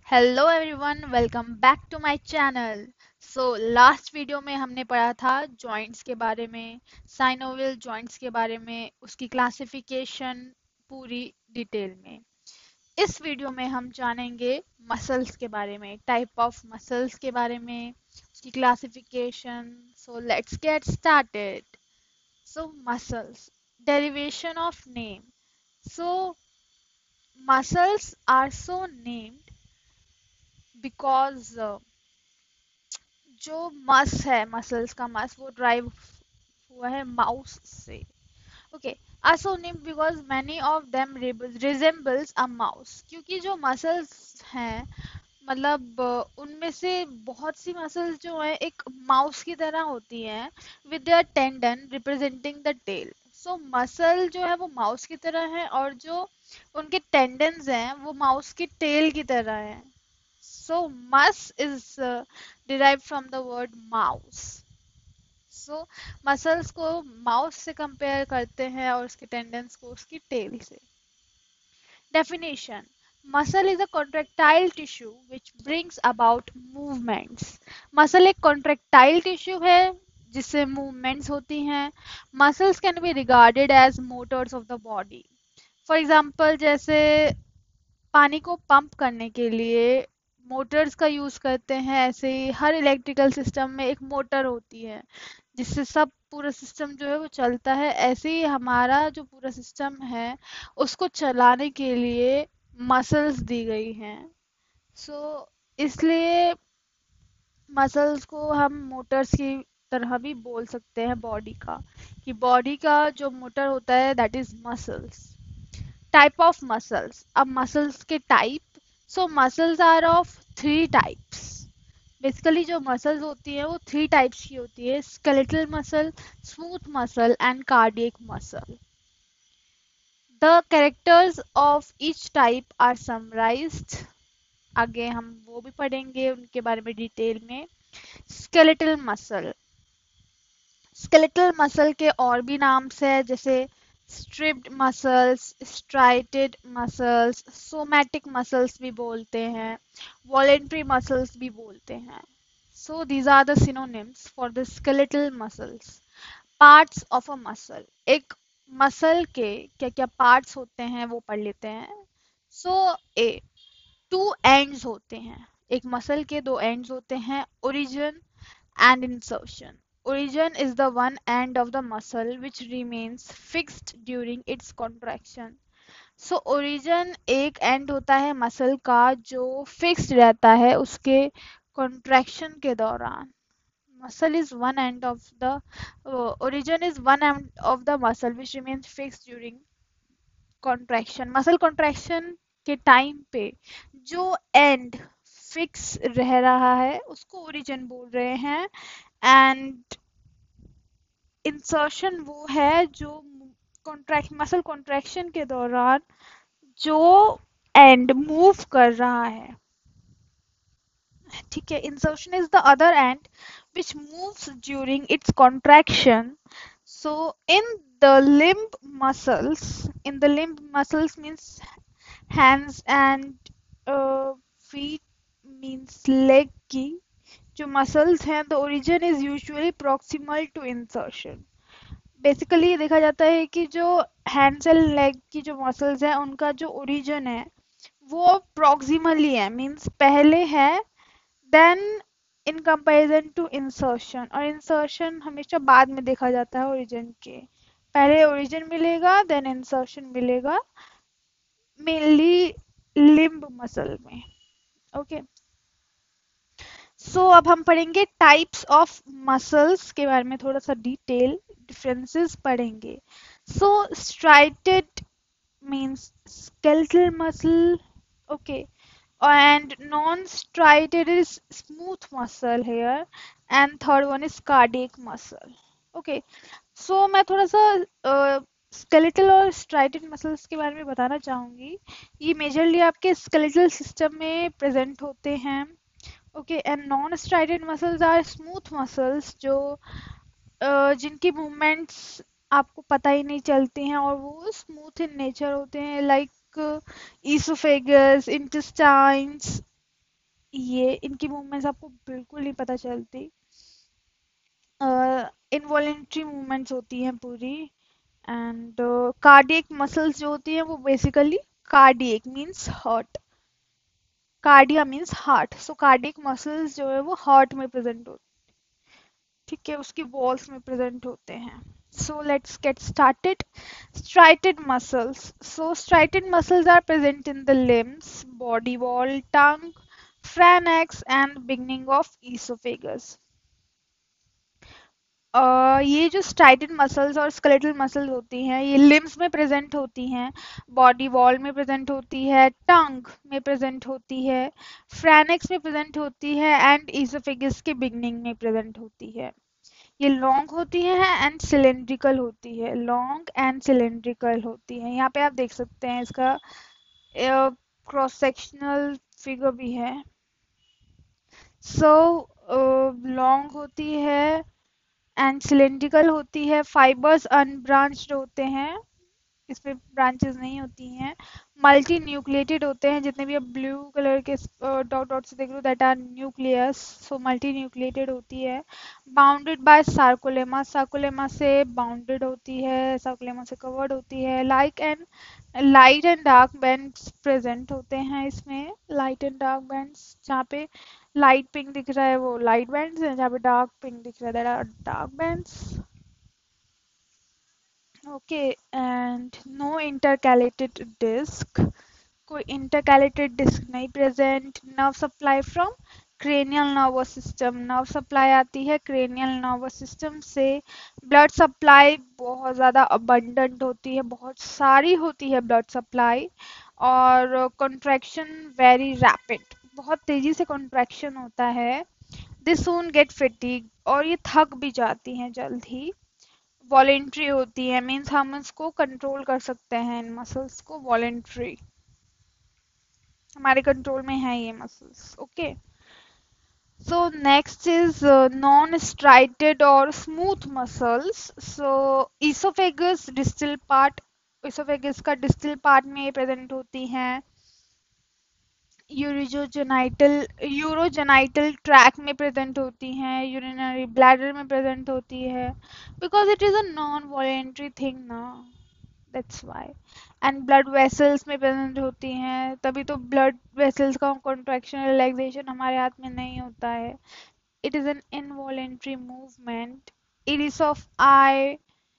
Hello everyone, welcome back to my channel. Last video में हमने पढ़ा था जॉइंट्स के बारे में, साइनोवियल जॉइंट्स के बारे में, उसकी क्लासिफिकेशन पूरी डिटेल में। इस वीडियो में हम जानेंगे मसल्स के बारे में, टाइप ऑफ मसल्स के बारे में, उसकी classification. Let's get started. Muscles, derivation of name. So muscles are so named because जो मस है, मसल्स का मस वो ड्राइव हुआ है माउस से। Okay, are so named because many of them resembles a mouse. क्योंकि जो मसल्स हैं, मतलब उनमें से बहुत सी मसल्स जो है एक माउस की तरह होती हैं, with their tendon representing the tail. Muscle जो है वो माउस की तरह है, और जो उनके टेंडन्स हैं वो माउस की टेल की तरह है। Mus is derived from the word mouse. Muscles को माउस से कंपेयर करते हैं और उसके टेंडेंस को उसकी टेल से। Definition: Muscle is a contractile tissue which brings about movements. Muscle एक contractile tissue है जिससे movements होती हैं। Muscles can be regarded as motors of the body. For example, जैसे पानी को पंप करने के लिए मोटर्स का यूज करते हैं, ऐसे ही हर इलेक्ट्रिकल सिस्टम में एक मोटर होती है जिससे सब पूरा सिस्टम जो है वो चलता है। ऐसे ही हमारा जो पूरा सिस्टम है उसको चलाने के लिए मसल्स दी गई हैं। सो इसलिए मसल्स को हम मोटर्स की तरह भी बोल सकते हैं बॉडी का, कि बॉडी का जो मोटर होता है that is muscles. Type of muscles, अब मसल्स के type. Muscles are of three types. Basically जो मसल्स होती है वो थ्री टाइप्स की होती है: skeletal muscle, smooth muscle and cardiac muscle. The characters of each type are summarized. आगे हम वो भी पढ़ेंगे उनके बारे में डिटेल में। स्केलेटल मसल, स्केलेटल मसल के और भी नाम है, जैसे stripped muscles, striated muscles, somatic muscles भी बोलते हैं, वॉलेंट्री मसल्स भी बोलते हैं। These are the synonyms for the skeletal muscles. Parts of a muscle, एक मसल के क्या क्या पार्ट्स होते हैं वो पढ़ लेते हैं। ए, टू एंड्स होते हैं, एक मसल के दो एंड्स होते हैं: origin and insertion. Origin is the one end of the muscle which remains fixed during its contraction. Origin एक end होता है मसल का जो fixed रहता है उसके contraction के दौरान। Muscle is one end of the origin is one end of the muscle which remains fixed during contraction. Muscle contraction के टाइम पे जो end फिक्स रह रहा है उसको ओरिजिन बोल रहे हैं। एंड इंसर्शन वो है जो मसल कॉन्ट्रैक्शन के दौरान जो एंड मूव कर रहा है। ठीक है, insertion is the other end which moves during its contraction. So in the limb muscles, in the limb muscles means hands and feet, means leg की जो मसल्स हैं, the origin is usually proximal to insertion. Basically ये देखा जाता है कि जो hands and leg की जो मसल्स हैं उनका जो ओरिजिन है वो प्रॉक्सिमली है, मींस पहले है then in comparison to insertion. और इंसर्शन हमेशा बाद में देखा जाता है ओरिजिन के, पहले ओरिजिन मिलेगा देन इंसर्शन मिलेगा, मेनली लिम्ब मसल में। ओके, अब हम पढ़ेंगे टाइप्स ऑफ मसल्स के बारे में, थोड़ा सा डिटेल डिफरेंसेस पढ़ेंगे। Striated means skeletal muscle, okay, and non-striated is smooth muscle here, and third one is cardiac muscle. Okay, मैं थोड़ा सा skeletal और striated muscles के बारे में बताना चाहूँगी। ये मेजरली आपके skeletal system में present होते हैं। Okay, and non striated muscles are smooth muscles जो जिनकी मूवमेंट्स आपको पता ही नहीं चलती हैं और वो स्मूथ इन नेचर होते हैं, लाइक ईसोफेगस, इंटेस्टाइन्स, ये इनकी मूवमेंट्स आपको बिल्कुल नहीं पता चलती। इनवॉलेंट्री मूवमेंट्स होती हैं पूरी। एंड कार्डियक मसल्स जो होती हैं वो basically cardiac means heart, cardia means heart, so cardiac muscles जो है वो हार्ट में प्रेजेंट होते हैं, ठीक है, उसकी वॉल्स में प्रेजेंट होते हैं। So let's get started. striated muscles, so striated muscles are present in the limbs, body wall, tongue, pharynx and beginning of esophagus। ये जो स्ट्राइटेड मसल्स और स्केलेटल मसल्स होती हैं ये लिम्स में प्रेजेंट होती हैं, बॉडी वॉल में प्रेजेंट होती है, टंग में प्रेजेंट होती है, फ्रैनिक्स में प्रेजेंट होती है एंड ईसोफेगस के बिगनिंग में प्रेजेंट होती है। ये लॉन्ग होती है एंड सिलेंड्रिकल होती है, लॉन्ग एंड सिलेंड्रिकल होती है। यहाँ पे आप देख सकते हैं इसका क्रॉस सेक्शनल फिगर भी है। सो लॉन्ग होती है एंड सिलेंड्रिकल होती है, फाइबर्स अनब्रांच्ड होते हैं, इसमें ब्रांचेस नहीं होती हैं, मल्टी न्यूक्लिएटेड होते हैं, जितने भी आप ब्लू कलर के डॉट डॉट से देख रहे हो that are nucleus, so multi nucleated होती है, बाउंडेड बाय सार्कोलेमा, सार्कोलेमा से बाउंडेड होती है, सार्कोलेमा से कवर्ड होती है, like and light and dark bands present होते हैं इसमें, लाइट एंड डार्क बैंड्स, जहाँ पे लाइट पिंक दिख रहा है वो लाइट बैंड्स हैं, जहाँ पे डार्क पिंक दिख रहा है that are dark bands. Okay, and no intercalated disc, कोई इंटरकैलेटेड डिस्क नहीं present. Nerve supply from cranial nervous system, nerve supply आती है क्रेनियल नर्वस सिस्टम से। ब्लड सप्लाई बहुत ज़्यादा अबंडेंट होती है, बहुत सारी होती है ब्लड सप्लाई। और कंट्रैक्शन वेरी रैपिड, बहुत तेज़ी से कंट्रैक्शन होता है। दिस सून गेट फटीग, और ये थक भी जाती हैं जल्द ही। वॉलेंट्री होती है, मीन्स हम इसको कंट्रोल कर सकते हैं, इन मसल्स को, वॉलेंट्री, हमारे कंट्रोल में है ये muscles. Okay, so next is non striated और smooth muscles. So esophagus distal part, esophagus का डिस्टल पार्ट में प्रेजेंट होती हैं। यूरोजेनाइटल ट्रैक में प्रेजेंट होती हैं, यूरिनरी ब्लैडर में प्रेजेंट होती है, because it is a non voluntary thing ना, that's why. And blood vessels में प्रेजेंट होती हैं, तभी तो ब्लड वेसल्स का कॉन्ट्रैक्शन रिलैक्सेशन हमारे हाथ में नहीं होता है। It is an involuntary movement. Iris of eye,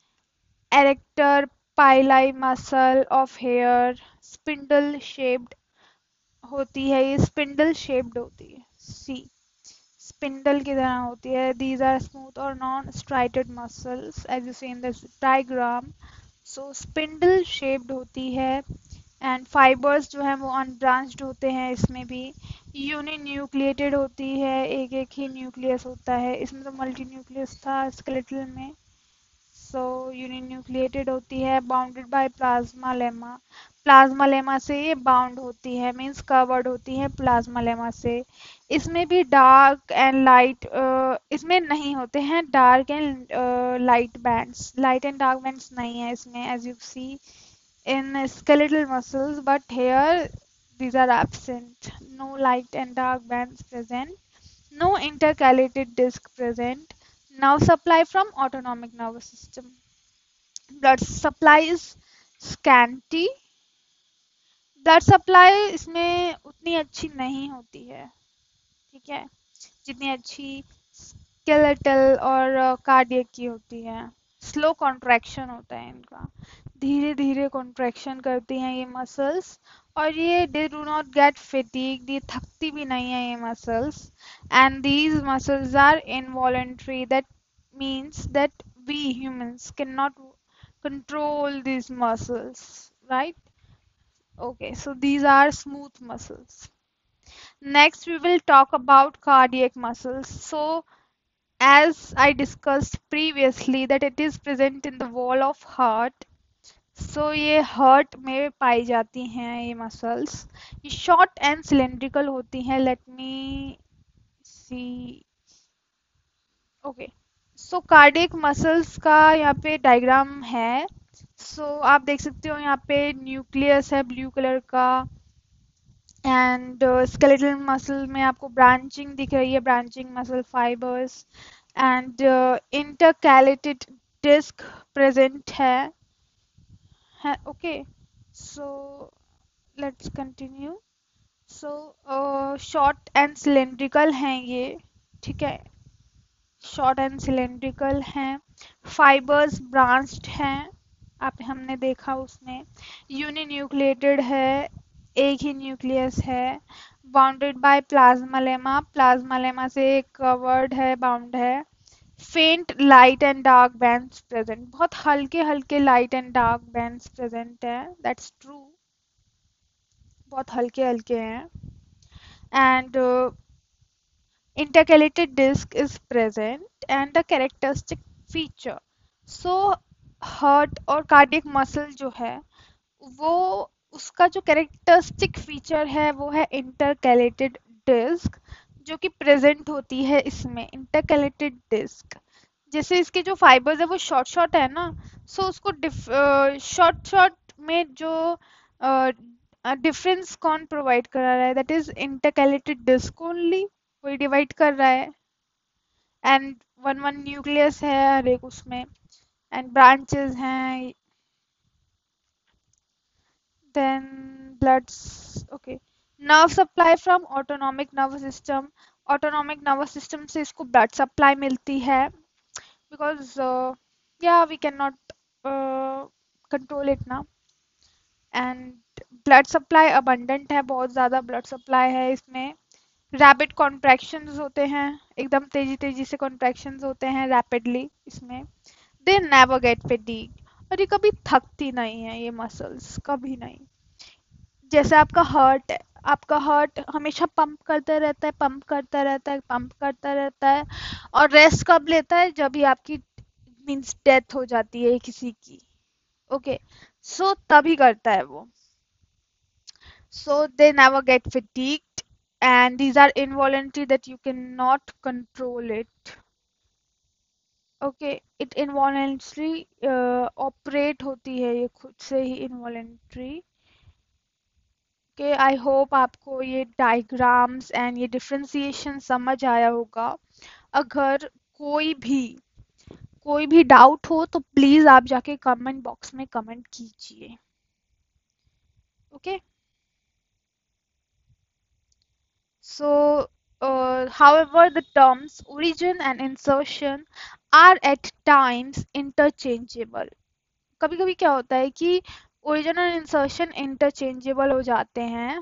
erector pili muscle of hair, spindle shaped होती है, ये स्पिंडल शेप्ड होती है, सी स्पिंडल की तरह होती है। दीज आर स्मूथ और non striated muscles as you see in this diagram. So spindle shaped होती है एंड फाइबर्स जो है वो अनब्रांच्ड होते हैं, इसमें भी यूनि न्यूक्लिएटेड होती है, एक एक ही न्यूक्लियस होता है, इसमें तो मल्टी न्यूक्लियस था स्केलेटल में। सो यूनिन्यूक्लिएटेड होती है, bounded by plasmalemma, plasmalemma से ये बाउंड होती है, मीन्स कवर्ड होती है प्लाज्मा लेमा से। इसमें भी डार्क एंड लाइट, इसमें नहीं होते हैं dark and light bands, light and dark bands नहीं है इसमें as you see in skeletal muscles, but here these are absent, no light and dark bands present, no intercalated disc present, nerve supply from autonomic nervous system, blood supply is scanty, blood supply इसमें उतनी अच्छी नहीं होती है, ठीक है, जितनी अच्छी स्केलेटल और कार्डियक की होती है। स्लो कॉन्ट्रैक्शन होता है इनका, धीरे धीरे कॉन्ट्रैक्शन करती हैं ये मसल्स, और ये they do not get fatigued, ये थकती भी नहीं है ये muscles. And these muscles are involuntary, that means that we humans cannot control these muscles, right? Okay, so these are smooth muscles. Next, we will talk about cardiac muscles. So, as I discussed previously, that it is present in the wall of heart. So, ये heart में पाई जाती हैं ये muscles. ये short and cylindrical होती हैं. Let me see. Okay. So, cardiac muscles का यहाँ पे diagram है. So, आप देख सकते हो यहाँ पे न्यूक्लियस है ब्लू कलर का, एंड स्केलेटल मसल में आपको ब्रांचिंग दिख रही है, branching muscle fibres and intercalated disc present है okay. So let's continue. So short and cylindrical हैं ये, ठीक है, शॉर्ट एंड सिलेंड्रिकल हैं, फाइबर्स ब्रांच्ड हैं, आप हमने देखा उसमें, यूनिन्यूक्लिएटेड है, एक ही न्यूक्लियस है, बाउंडेड बाय प्लाज्मा, प्लाज्मा से कवर्ड है, बाउंड है, faint light and dark bands present, बहुत हल्के हल्के light and dark bands present है, दैट्स ट्रू, बहुत हल्के हल्के हैं, and intercalated disc is present and the characteristic feature. So heart और cardiac muscle जो है वो उसका जो कैरेक्टरिस्टिक फीचर है वो है इंटरकैलेटेड डिस्क, जो कि प्रेजेंट होती है इसमें इंटरकैलेटेड डिस्क। जैसे इसके जो फाइबर्स है वो शॉर्ट शॉर्ट है ना, सो उसको शॉर्ट शॉर्ट में जो डिफरेंस कौन प्रोवाइड करा रहा है, that is intercalated disc only, वही डिवाइड कर रहा है, एंड वन वन न्यूक्लियस है हर एक उसमें, एंड ब्रांचेस हैं, then bloods okay. Nerve supply from autonomic nervous system, autonomic nervous system से इसको ब्लड सप्लाई मिलती है, बिकॉज या we can not control it ना, एंड ब्लड सप्लाई अबंडेंट है, बहुत ज़्यादा ब्लड सप्लाई है इसमें, रैपिड कॉन्ट्रैक्शंस होते हैं, एकदम तेजी तेजी से कॉन्ट्रैक्शंस होते हैं रैपिडली इसमें, दे नेवर गेट फैटीग्ड, और ये कभी थकती नहीं है ये मसल्स, कभी नहीं। जैसे आपका हार्ट है, आपका हार्ट हमेशा पंप करता रहता है, पंप करता रहता है, पंप करता रहता है, और रेस्ट कब लेता है, जब भी आपकी मीन्स डेथ हो जाती है किसी की, ओके, सो तभी करता है वो, so they never get fatigued, and these are involuntary that you cannot control it, okay, it involuntarily operate होती है ये खुद से ही involuntary, okay, I hope आपको ये diagrams and ये differentiation समझ आया होगा। अगर कोई भी डाउट हो तो प्लीज आप जाके कमेंट बॉक्स में कमेंट कीजिए, okay. So, however, the terms origin and insertion are at times interchangeable. कभी कभी क्या होता है कि origin और insertion interchangeable हो जाते हैं,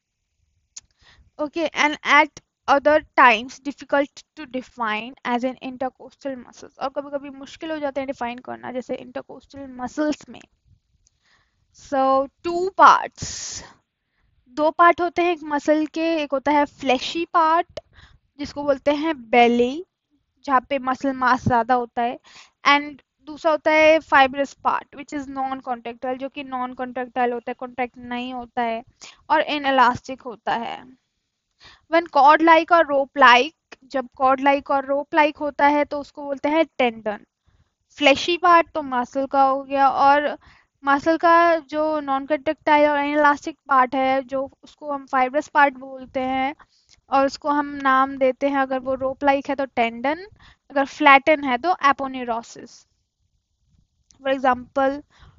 okay, and at other times difficult to define as in intercostal muscles, और कभी कभी मुश्किल हो जाते हैं डिफाइन करना, जैसे intercostal muscles में। So, two parts, दो पार्ट होते हैं एक मसल के, एक होता है फ्लैशी पार्ट जिसको बोलते हैं बेली, जहाँ पे मसल मास ज्यादा होता है, एंड दूसरा होता है fibrous part which is non contractile, जो कि नॉन कॉन्ट्रेक्टाइल होता है, कॉन्ट्रैक्ट नहीं होता है और इनएलास्टिक होता है। व्हेन कॉर्ड लाइक और रोप लाइक, जब कॉर्ड लाइक और रोप लाइक होता है तो उसको बोलते हैं टेंडन। फ्लैशी पार्ट तो मसल का हो गया, और मसल का जो नॉन कंडक्टाइल और इनलास्टिक पार्ट है जो उसको हम फाइब्रस पार्ट बोलते हैं, और उसको हम नाम देते हैं, अगर वो रोप लाइक है तो टेंडन, अगर फ्लैटन है तो aponeurosis. For example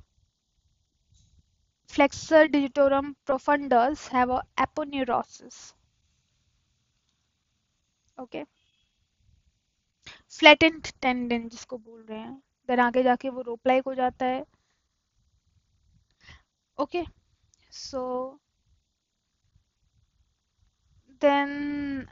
flexor digitorum profundus have a aponeurosis, okay, flattened tendon जिसको बोल रहे हैं, देन आगे जाके वो रोप लाइक हो जाता है, okay. So then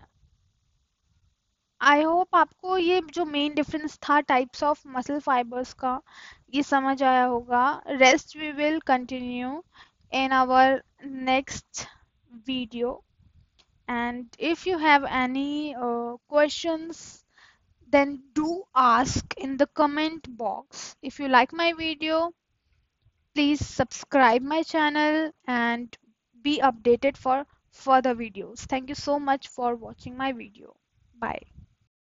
I hope आपको ये जो मेन डिफरेंस था टाइप्स ऑफ मसल फाइबर्स का ये समझ आया होगा। Rest we will continue in our next video, and if you have any questions then do ask in the comment box. If you like my video, please subscribe my channel and be updated for further videos. Thank you so much for watching my video. Bye.